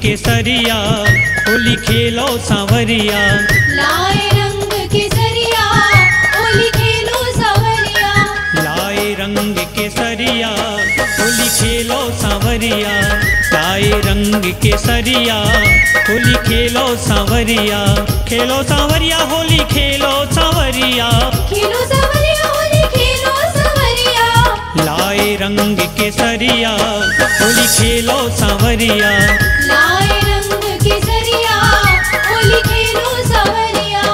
केसरिया, होली खेलो सांवरिया। लाए रंग केसरिया, होली खेलो सांवरिया। लाए रंग केसरिया, होली खेलो सांवरिया। लाए रंग केसरिया, होली खेलो सांवरिया। खेलो सांवरिया, होली खेलो सांवरिया। खेलो सांवरिया, होली खेलो सांवरिया। लाए रंग केसरिया, होली खेलो सांवरिया। लाए रंग केसरिया, होली खेलो सांवरिया।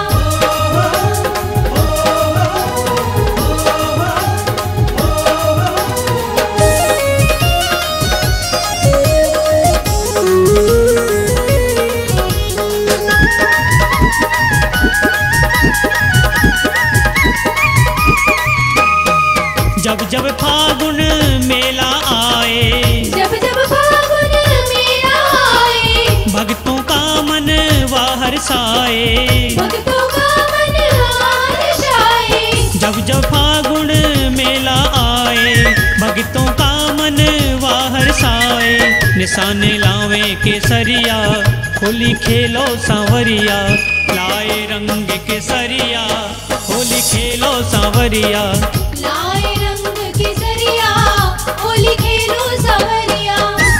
जब जब फागुन मेला आए, जब जब फागुन मेला आए, भक्तों का मन बाहर साए। भक्तों का मन हर्षाए। जब जब फागुन मेला आए, भक्तों का मन बाहर साए। निशाने लावे केसरिया, होली खेलो सांवरिया। लाए रंग केसरिया, होली खेलो सांवरिया। लाए रंग केसरिया, होली खेलो सांवरिया।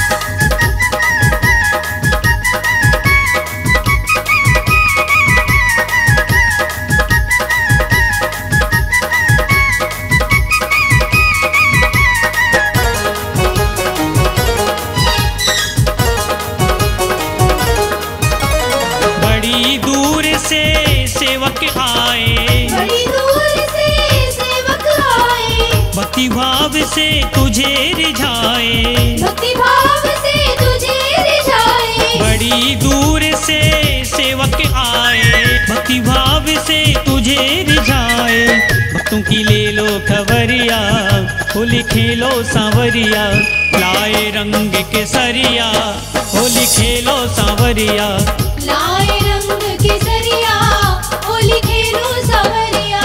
बड़ी दूर से सेवक आए, बड़ी दूर से सेवक आए। भक्ति भाव से तुझे रिझाए। भक्ति भाव से तुझे रिझाए। बड़ी दूर से सेवक आए, भक्ति भाव से तुझे रिझाए। भक्तों की ले लो खबरिया, होली खेलो सांवरिया। लाए रंग केसरिया, होली खेलो सांवरिया। लाए रंग केसरिया, होली खेलो सांवरिया।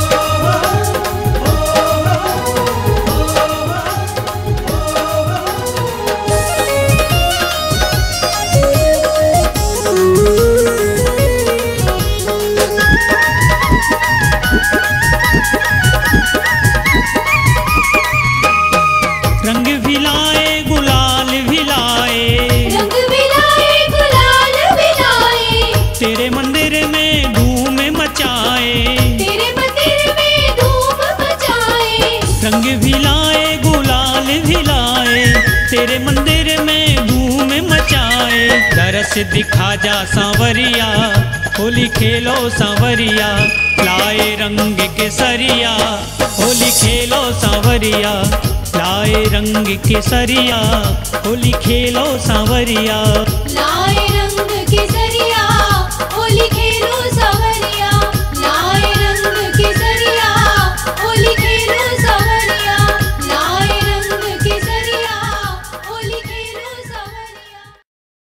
रंग भी लाए गुलाल भी लाए, रंग भी लाए गुलाल भी लाए। तेरे मंदिर में धूम मचाए। तेरे मंदिर में धूम मचाए। रंग भी लाए गुलाल भी लाए, तेरे मंदिर में धूम मचाए। दरस दिखा जा सांवरिया, होली खेलो सांवरिया। लाए रंग केसरिया, होली खेलो सांवरिया। लाए रंग केसरिया, होली खेलो सांवरिया। लाए